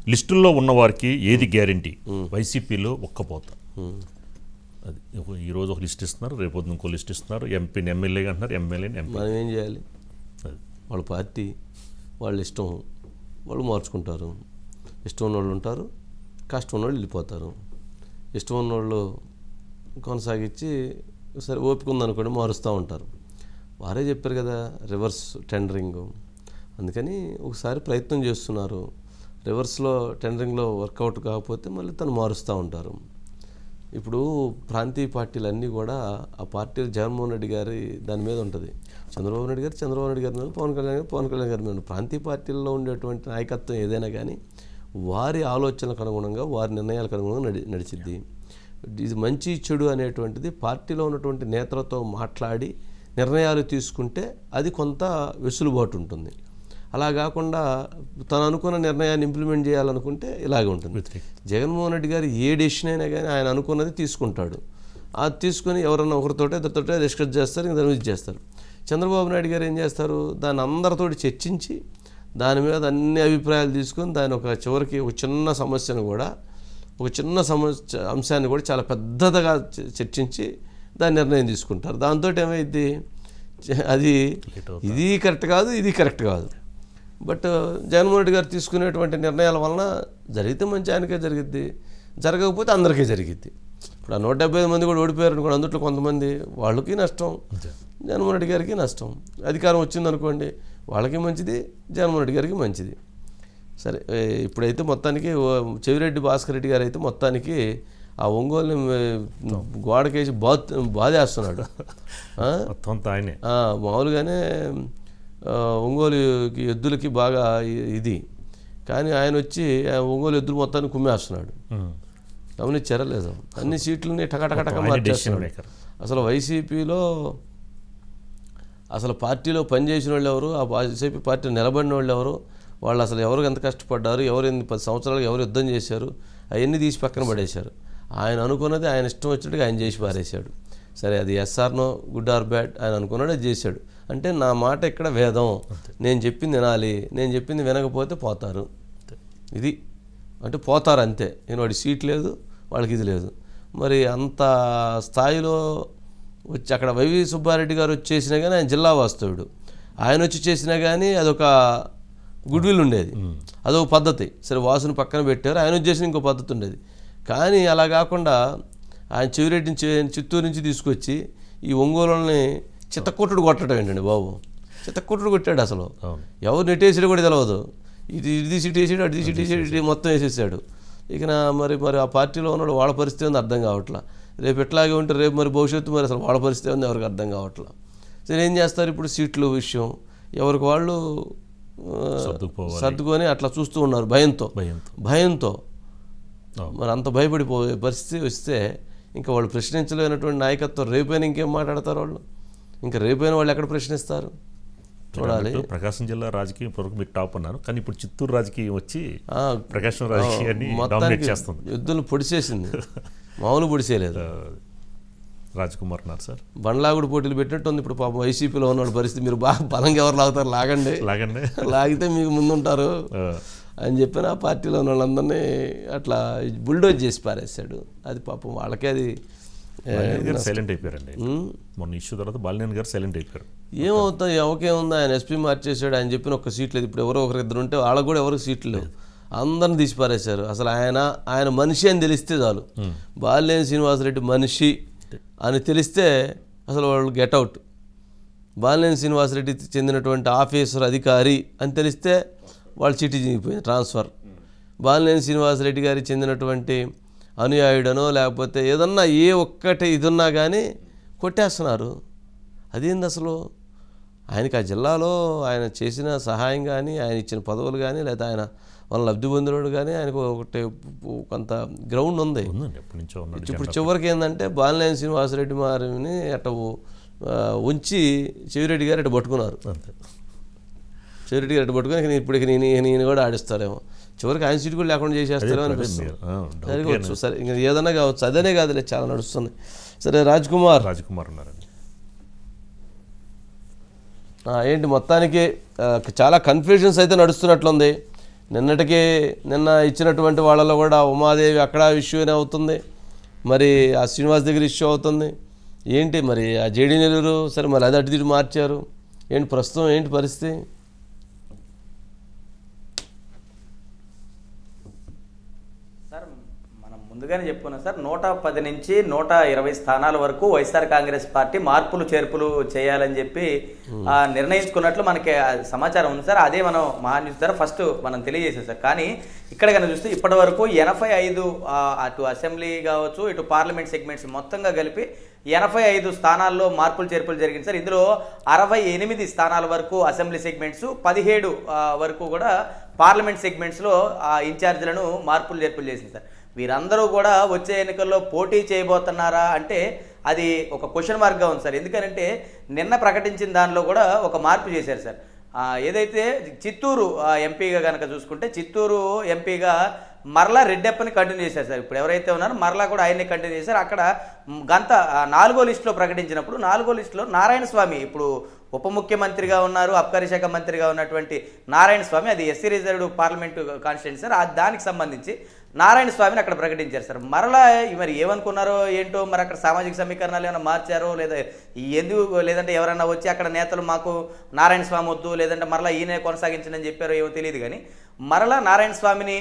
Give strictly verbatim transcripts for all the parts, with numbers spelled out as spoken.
లిస్టుల్లో ఉన్నవారికి ఏది గ్యారంటీ? వైసీపీలో ఒక్కపోత. అది ఈరోజు ఒక లిస్ట్ ఇస్తున్నారు, రేపు ఇంకో లిస్ట్ ఇస్తున్నారు. ఎంపీని ఎమ్మెల్యేగా అంటున్నారు, ఎమ్మెల్యేని ఎంపీ. మనం ఏం చేయాలి? వాళ్ళ పార్టీ వాళ్ళ ఇష్టం, వాళ్ళు మార్చుకుంటారు. ఇష్టం ఉన్నవాళ్ళు ఉంటారు, కష్టం ఉన్నవాళ్ళు వెళ్ళిపోతారు. ఇష్టం ఉన్నవాళ్ళు కొనసాగించి సరే ఓపిక ఉందనుకోండి మారుస్తూ ఉంటారు. వారే చెప్పారు కదా రివర్స్ టెండరింగ్, అందుకని ఒకసారి ప్రయత్నం చేస్తున్నారు. రివర్స్లో టెండరింగ్లో వర్కౌట్ కాకపోతే మళ్ళీ తను మారుస్తూ ఉంటారు. ఇప్పుడు ప్రాంతీయ పార్టీలన్నీ కూడా ఆ పార్టీలు జగన్మోహన్ రెడ్డి గారి దాని మీద ఉంటుంది. చంద్రబాబు నాయుడు గారు చంద్రబాబు నాయుడు గారి మీద, పవన్ కళ్యాణ్ గారు పవన్ కళ్యాణ్ గారి మీద. ప్రాంతీయ పార్టీల్లో ఉండేటువంటి నాయకత్వం ఏదైనా కానీ వారి ఆలోచనలకు అనుగుణంగా, వారి నిర్ణయాలకు అనుగుణంగా నడి నడిచిద్ది. ఇది మంచి చెడు అనేటువంటిది పార్టీలో ఉన్నటువంటి నేతలతో మాట్లాడి నిర్ణయాలు తీసుకుంటే అది కొంత వెసులుబాటు ఉంటుంది. అలా కాకుండా తను అనుకున్న నిర్ణయాన్ని ఇంప్లిమెంట్ చేయాలనుకుంటే ఇలాగే ఉంటుంది. జగన్మోహన్ రెడ్డి గారు ఏ డెసిషన్ అయినా కానీ ఆయన అనుకున్నది తీసుకుంటాడు. అది తీసుకొని ఎవరన్నా ఒకరితోటే ఇద్దరితోటే డిస్కస్ చేస్తారు, ఇంకా దాని మీద చేస్తారు. చంద్రబాబు నాయుడు గారు ఏం చేస్తారు, దాన్ని అందరితోటి చర్చించి దాని మీద అన్ని అభిప్రాయాలు తీసుకొని దాని ఒక చివరికి ఒక చిన్న సమస్యను కూడా ఒక చిన్న సమస్య అంశాన్ని కూడా చాలా పెద్దదిగా చర్చించి దాని నిర్ణయం తీసుకుంటారు. దాంతో ఏమైంది, అది ఇది కరెక్ట్ కాదు, ఇది కరెక్ట్ కాదు. బట్ జగన్మోహన్ రెడ్డి గారు తీసుకునేటువంటి నిర్ణయాల వలన జరిగితే మంచి ఆయనకే జరిగిద్ది, జరగకపోతే అందరికీ జరిగిద్ది. ఇప్పుడు ఆ నూట డెబ్బై ఐదు మంది కూడా ఓడిపోయారు అనుకోండి, అందులో కొంతమంది వాళ్ళకి నష్టం, జగన్మోహన్ రెడ్డి గారికి నష్టం. అధికారం వచ్చిందనుకోండి వాళ్ళకి మంచిది, జగన్మోహన్ రెడ్డి గారికి మంచిది. సరే ఇప్పుడైతే మొత్తానికి చెవిరెడ్డి భాస్కర్ రెడ్డి గారు అయితే మొత్తానికి ఆ ఒంగోలుని గోడకేసి బాత్ బాధేస్తున్నాడు. మామూలుగానే ఒంగోలుకి ఎద్దులకి బాగా ఇది, కానీ ఆయన వచ్చి ఒంగోలు ఎద్దులు మొత్తాన్ని కుమ్మేస్తున్నాడు. గమనించారా లేదా? అన్ని సీట్లని టకటకటక మార్చేస్తున్నాడు. అసలు వైసీపీలో అసలు పార్టీలో పనిచేసిన వాళ్ళు ఎవరు, ఆ వైసీపీ పార్టీలో నిలబడిన వాళ్ళు ఎవరు, వాళ్ళు అసలు ఎవరు ఎంత కష్టపడ్డారు, ఎవరు ఎన్ని పది సంవత్సరాలు ఎవరు యుద్ధం చేశారు, అవన్నీ తీసి పక్కన పడేశారు. ఆయన అనుకున్నది ఆయన ఇష్టం వచ్చినట్టుగా ఆయన చేసి పారేశాడు. సరే అది ఎస్ఆర్నో గుడ్ ఆర్ బ్యాడ్ ఆయన అనుకున్నాడు, అది చేశాడు. అంటే నా మాట ఇక్కడ వేదం, నేను చెప్పింది వినాలి, నేను చెప్పింది వినకపోతే పోతారు. ఇది అంటే పోతారు అంతే. నేను వాడి సీట్ లేదు, వాళ్ళకి ఇది లేదు. మరి అంత స్థాయిలో వచ్చి అక్కడ వైవి సుబ్బారెడ్డి గారు వచ్చేసినా కానీ ఆయన జిల్లా వాస్తవుడు, ఆయన వచ్చి చేసినా కానీ అదొక గుడ్ విల్ ఉండేది, అదొక పద్ధతి. సరే వాసుని పక్కన పెట్టారు, ఆయన వచ్చేసిన ఇంకో పద్ధతి ఉండేది. కానీ అలా కాకుండా ఆయన చెవిరెడ్డిని చిత్తూరు నుంచి తీసుకొచ్చి ఈ ఒంగోలుని చిత్తకొట్టుడు కొట్టడం ఏంటండి బాబు, చిత్తకొట్టుడు కొట్టాడు. అసలు ఎవరు నెట్టేసాడు కూడా తెలియదు. ఇది ఇది సీట్ వేసాడు, అటు సీట్ వేసాడు, ఇటు మొత్తం వేసేసాడు. ఇక నా మరి మరి ఆ పార్టీలో ఉన్నాడు వాళ్ళ పరిస్థితి ఉంది అర్థం కావట్లా. రేపు ఎట్లాగే ఉంటే రేపు మరి భవిష్యత్తు మరి అసలు వాళ్ళ పరిస్థితి ఉంది ఎవరికి అర్థం కావట్లా. సరే ఏం చేస్తారు ఇప్పుడు సీట్లు విషయం ఎవరికి వాళ్ళు సర్దుకొని అట్లా చూస్తూ ఉన్నారు భయంతో భయంతో మరి అంత భయపడిపోయే పరిస్థితి వస్తే ఇంకా వాళ్ళు ప్రశ్నించలేనటువంటి నాయకత్వం రేపైనా ఇంకేం మాట్లాడతారు వాళ్ళు, ఇంకా రేపైనా వాళ్ళు ఎక్కడ ప్రశ్నిస్తారు చూడాలి. ప్రకాశం జిల్లా రాజకీయం ఇప్పటివరకు మీకు టాప్ అన్నారు, కానీ ఇప్పుడు చిత్తూరు రాజకీయం వచ్చి ప్రకాశం రాజకీయాన్ని డామినేట్ చేస్తుంది. యుద్ధం పొడిచేసింది, మామూలు పొడిచేయలేదు. రాజ్కుమార్ ఉన్నారు సార్, బండ్లాగుడు పోటీలు పెట్టినట్టుంది ఇప్పుడు పాపం వైసీపీలో ఉన్న పరిస్థితి. మీరు బాగా బలంగా ఎవరు లాగుతారు, లాగండి లాగండి లాగితే మీకు ముందుంటారు అని చెప్పిన ఆ పార్టీలో ఉన్న వాళ్ళందరినీ అట్లా బుల్డోజ్ చేసి పారేశాడు. అది పాపం వాళ్ళకే అది సైలెంట్ అయిపోయారండి. మొన్న ఇష్యూ తర్వాత బాలినేని గారు సైలెంట్ అయిపోయారు. ఏమవుతా ఎవరికేముంది, ఆయన ఎస్పీ మార్చేసాడు, ఆయన చెప్పిన ఒక్క సీట్ లేదు. ఇప్పుడు ఎవరో ఒకరిద్దరు ఉంటే వాళ్ళకు కూడా ఎవరికి సీట్లు లేవు, అందరిని తీసి పారేశారు. అసలు ఆయన ఆయన మనిషి అని తెలిస్తే చాలు, బాలినేని శ్రీనివాసరెడ్డి మనిషి అని తెలిస్తే అసలు వాళ్ళు గెట్అవుట్. బాలినేని శ్రీనివాసరెడ్డి చెందినటువంటి ఆఫీసర్ అధికారి అని తెలిస్తే వాళ్ళు చిట్టి దిగిపోయింది ట్రాన్స్ఫర్. బాలినేని శ్రీనివాసరెడ్డి గారి చెందినటువంటి అనుయాయుడనో లేకపోతే ఏదన్నా ఏ ఒక్కటి ఇది ఉన్నా కానీ కొట్టేస్తున్నారు. అదేంది అసలు ఆయనకి ఆ జిల్లాలో ఆయన చేసిన సహాయం కానీ ఆయన ఇచ్చిన పదవులు కానీ లేదా ఆయన వాళ్ళ లబ్ధి పొందినోడు కానీ ఆయనకు ఒకటి కొంత గ్రౌండ్ ఉంది. ఇప్పుడు చివరికి ఏంటంటే బాలినేని శ్రీనివాసరెడ్డి మారిని అట్ట ఉంచి చెవిరెడ్డి గారు అట్ట పట్టుకున్నారు. చెవిరెడ్డి గారు అట్ట పట్టుకుని ఇప్పుడు నేను నేను కూడా ఆడిస్తారేమో, చివరికి ఆయన సీటు కూడా లేకుండా చేసేస్తారో అనిపిస్తుంది. సరిగవచ్చు సరే ఇంకా ఏదన్నా కావచ్చు, అదనే కాదులే చాలా నడుస్తున్నాయి. సరే రాజ్కుమార్ రాజ్కుమార్ ఉన్నారండి. ఏంటి మొత్తానికి చాలా కన్ఫ్యూజన్స్ అయితే నడుస్తున్నట్లుంది. నిన్నటికి నిన్న ఇచ్చినటువంటి వాళ్ళలో కూడా ఉమాదేవి అక్కడ ఇష్యూనే అవుతుంది, మరి ఆ శ్రీనివాస్ దగ్గర ఇష్యూ అవుతుంది. ఏంటి మరి ఆ జేడీ నెల్లూరు సరే మరి అది అటు తిరిగి మార్చారు ఏంటి ప్రస్తుతం ఏంటి పరిస్థితి? సార్ మనం ముందుగానే చెప్పుకున్నాం సార్, నూట పది నుంచి నూట ఇరవై స్థానాల వరకు వైఎస్ఆర్ కాంగ్రెస్ పార్టీ మార్పులు చేర్పులు చేయాలని చెప్పి ఆ నిర్ణయించుకున్నట్లు మనకి సమాచారం ఉంది సార్. అదే మనం మహా న్యూస్ ద్వారా ఫస్ట్ మనం తెలియజేసాం సార్. కానీ ఇక్కడ కనుక చూస్తే ఇప్పటి వరకు ఎనభై ఐదు అటు అసెంబ్లీ కావచ్చు ఇటు పార్లమెంట్ సెగ్మెంట్స్ మొత్తంగా కలిపి ఎనభై ఐదు స్థానాల్లో మార్పులు చేర్పులు జరిగింది సార్. ఇందులో అరవై ఎనిమిది స్థానాల వరకు అసెంబ్లీ సెగ్మెంట్స్, పదిహేడు వరకు కూడా పార్లమెంట్ సెగ్మెంట్స్లో ఇన్ఛార్జీలను మార్పులు చేర్పులు చేసింది సార్. వీరందరూ కూడా వచ్చే ఎన్నికల్లో పోటీ చేయబోతున్నారా అంటే అది ఒక క్వశ్చన్ మార్క్గా ఉంది సార్. ఎందుకంటే నిన్న ప్రకటించిన దానిలో కూడా ఒక మార్పు చేశారు సార్. ఏదైతే చిత్తూరు ఎంపీగా కనుక చూసుకుంటే చిత్తూరు ఎంపీగా మరలా రెడ్డప్పని కంటిన్యూ చేశారు సార్. ఇప్పుడు ఎవరైతే ఉన్నారో మరలా కూడా ఆయన్ని కంటిన్యూ చేశారు. అక్కడ గంత నాలుగో లిస్టులో ప్రకటించినప్పుడు నాలుగో లిస్టులో నారాయణ స్వామి ఇప్పుడు ఉప ముఖ్యమంత్రిగా ఉన్నారు, అబ్కారీ శాఖ మంత్రిగా ఉన్నటువంటి నారాయణ స్వామి, అది SC reserved parliament constituency sir. దానికి సంబంధించి నారాయణ స్వామిని అక్కడ ప్రకటించారు సార్. మరలా మరి ఏమనుకున్నారో ఏంటో, మరి అక్కడ సామాజిక సమీకరణాలు ఏమైనా మార్చారో లేదా ఎందుకు, లేదంటే ఎవరైనా వచ్చి అక్కడ నేతలు మాకు నారాయణ స్వామి వద్దు లేదంటే మరలా ఈయనే కొనసాగించని చెప్పారో ఏమో తెలియదు. కానీ మరలా నారాయణ స్వామిని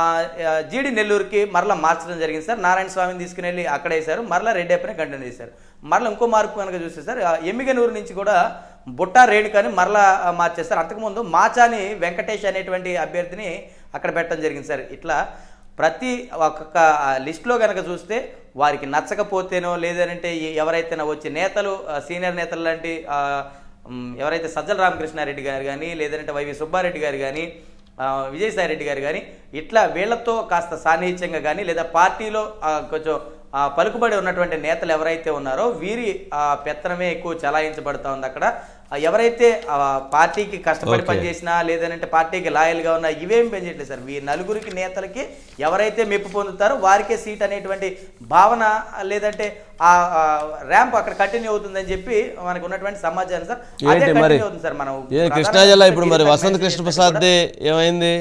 జీడి నెల్లూరుకి మరలా మార్చడం జరిగింది సార్. నారాయణ స్వామిని తీసుకుని వెళ్ళి అక్కడ వేశారు, మరలా రెడ్డప్పని కంటిన్యూ చేశారు. మరలా ఇంకో మార్పు కనుక చూస్తే సార్ ఎమ్మిగనూరు నుంచి కూడా బుట్టా రేణుకని మరలా మార్చేస్తారు. అంతకుముందు మాచాని వెంకటేష్ అనేటువంటి అభ్యర్థిని అక్కడ పెట్టడం జరిగింది సార్. ఇట్లా ప్రతి ఒక్కొక్క లిస్టులో కనుక చూస్తే వారికి నచ్చకపోతేనో లేదంటే ఎవరైతే వచ్చే నేతలు సీనియర్ నేతలు లాంటి ఎవరైతే సజ్జల రామకృష్ణారెడ్డి గారు కానీ లేదంటే వైవి సుబ్బారెడ్డి గారు కానీ విజయసాయిరెడ్డి గారు కానీ ఇట్లా వీళ్లతో కాస్త సాన్నిహిత్యంగా కానీ లేదా పార్టీలో కొంచెం పలుకుబడి ఉన్నటువంటి నేతలు ఎవరైతే ఉన్నారో వీరి పెత్తనమే ఎక్కువ చలాయించబడతా ఉంది. అక్కడ ఎవరైతే పార్టీకి కష్టపడి పనిచేసినా లేదంటే పార్టీకి లాయల్గా ఉన్నా ఇవేం పెంచట్లేదు సార్. ఈ నలుగురికి నేతలకి ఎవరైతే మెప్పు పొందుతారో వారికే సీట్ అనేటువంటి భావన లేదంటే ఆ ర్యాంప్ అక్కడ కంటిన్యూ అవుతుందని చెప్పి మనకు ఉన్నటువంటి సమాచారం సార్. అదే కంటిన్యూ అవుతుంది సార్. మనం కృష్ణా జిల్లా ఇప్పుడు మరి వసంత కృష్ణ ప్రసాద్ ఏమైంది?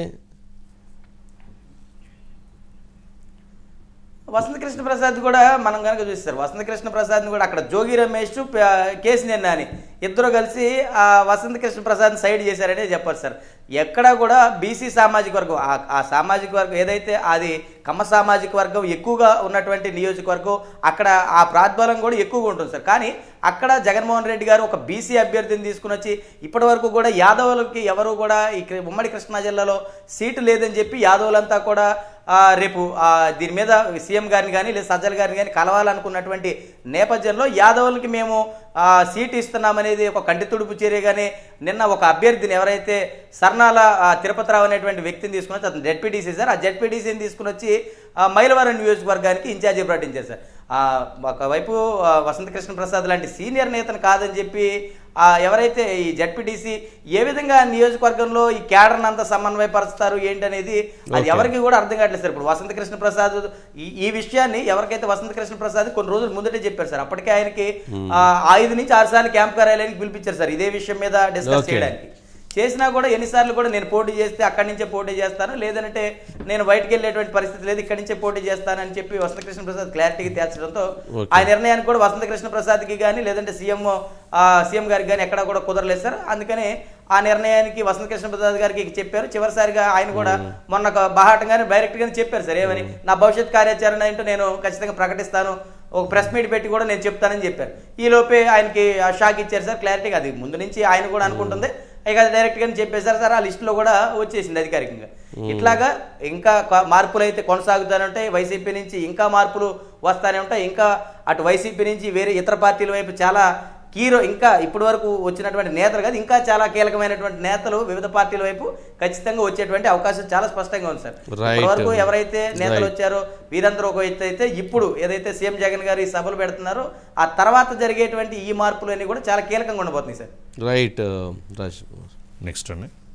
వసంత కృష్ణ ప్రసాద్ కూడా మనం కనుక చూస్తారు, వసంత కృష్ణ ప్రసాద్ని కూడా అక్కడ జోగి రమేష్ కేసినేని నాని ఇద్దరు కలిసి ఆ వసంత కృష్ణ ప్రసాద్ని సైడ్ చేశారనే చెప్పారు సార్. ఎక్కడా కూడా బీసీ సామాజిక వర్గం ఆ సామాజిక వర్గం ఏదైతే అది కమ్మ సామాజిక వర్గం ఎక్కువగా ఉన్నటువంటి నియోజకవర్గం అక్కడ ఆ ప్రాతిబలం కూడా ఎక్కువగా ఉంటుంది సార్. కానీ అక్కడ జగన్మోహన్ రెడ్డి గారు ఒక బీసీ అభ్యర్థిని తీసుకుని వచ్చి ఇప్పటి వరకు కూడా యాదవులకి ఎవరు కూడా ఈ ఉమ్మడి కృష్ణా జిల్లాలో సీటు లేదని చెప్పి యాదవులంతా కూడా రేపు దీని మీద సీఎం గారిని కానీ లేదా సజ్జల గారిని కానీ కలవాలనుకున్నటువంటి నేపథ్యంలో యాదవులకి మేము సీటు ఇస్తున్నామనేది ఒక కంటి తుడుపు చర్యగానే నిన్న ఒక అభ్యర్థిని ఎవరైతే సర్నాల తిరుపతిరావు అనేటువంటి వ్యక్తిని తీసుకుని వచ్చి అతను జెడ్పీటీసీ సార్, ఆ జెడ్పీటీసీని తీసుకుని వచ్చి మైలవరం నియోజకవర్గానికి ఇన్ఛార్జి ప్రకటించారు సార్. ఒకవైపు వసంత కృష్ణ ప్రసాద్ లాంటి సీనియర్ నేతను కాదని చెప్పి ఎవరైతే ఈ జెడ్పీటీసీ ఏ విధంగా నియోజకవర్గంలో ఈ క్యాడర్ని అంతా సమన్వయపరుస్తారు ఏంటనేది అది ఎవరికి కూడా అర్థం కావట్లేదు సార్. ఇప్పుడు వసంత కృష్ణ ప్రసాద్ ఈ విషయాన్ని ఎవరికైతే వసంత కృష్ణ ప్రసాద్ కొన్ని రోజులు ముందటే చెప్పారు సార్. అప్పటికే ఆయనకి ఐదు నుంచి ఆరు సార్లు క్యాంప్ కార్యాలయానికి పిలిపించారు సార్ ఇదే విషయం మీద డిస్కస్ చేయడానికి. చేసినా కూడా ఎన్నిసార్లు కూడా నేను పోటీ చేస్తే అక్కడి నుంచే పోటీ చేస్తాను లేదంటే నేను బయటకు వెళ్ళేటువంటి పరిస్థితి లేదు ఇక్కడి నుంచే పోటీ చేస్తానని చెప్పి వసంత కృష్ణ ప్రసాద్ క్లారిటీగా తేల్చడంతో ఆ నిర్ణయానికి కూడా వసంత కృష్ణ ప్రసాద్కి కానీ లేదంటే సీఎం సీఎం గారికి కానీ ఎక్కడా కూడా కుదరలేదు సార్. అందుకని ఆ నిర్ణయానికి వసంత కృష్ణ ప్రసాద్ గారికి చెప్పారు. చివరిసారిగా ఆయన కూడా మొన్న బాహాటంగానే డైరెక్ట్గానే చెప్పారు సార్, ఏమని నా భవిష్యత్ కార్యాచరణ ఏంటో నేను ఖచ్చితంగా ప్రకటిస్తాను, ఒక ప్రెస్ మీట్ పెట్టి కూడా నేను చెప్తానని చెప్పారు. ఈ లోపే ఆయనకి షాక్ ఇచ్చారు సార్ క్లారిటీగా. అది ముందు నుంచి ఆయన కూడా అనుకుంటుంది, ఇక డైరెక్ట్గా చెప్పేశారు సార్. ఆ లిస్టులో కూడా వచ్చేసింది అధికారికంగా. ఇట్లాగా ఇంకా మార్పులు అయితే కొనసాగుతూనే ఉంటాయి. వైసీపీ నుంచి ఇంకా మార్పులు వస్తూనే ఉంటాయి. ఇంకా అటు వైసీపీ నుంచి వేరే ఇతర పార్టీల వైపు చాలా కీరో ఇంకా ఇప్పటి వరకు వచ్చినటువంటి నేతలు కాదు ఇంకా చాలా కీలకమైనటువంటి నేతలు వివిధ పార్టీల వైపు ఖచ్చితంగా వచ్చేటువంటి అవకాశం చాలా స్పష్టంగా ఉంది సార్. ఇప్పటి వరకు ఎవరైతే నేతలు వచ్చారో వీరందరూ ఒక ఎత్తు అయితే ఇప్పుడు ఏదైతే సీఎం జగన్ గారు ఈ సభలు పెడుతున్నారో ఆ తర్వాత జరిగేటువంటి ఈ మార్పులు అన్ని కూడా చాలా కీలకంగా ఉండబోతున్నాయి సార్. రైట్. నెక్స్ట్ అండి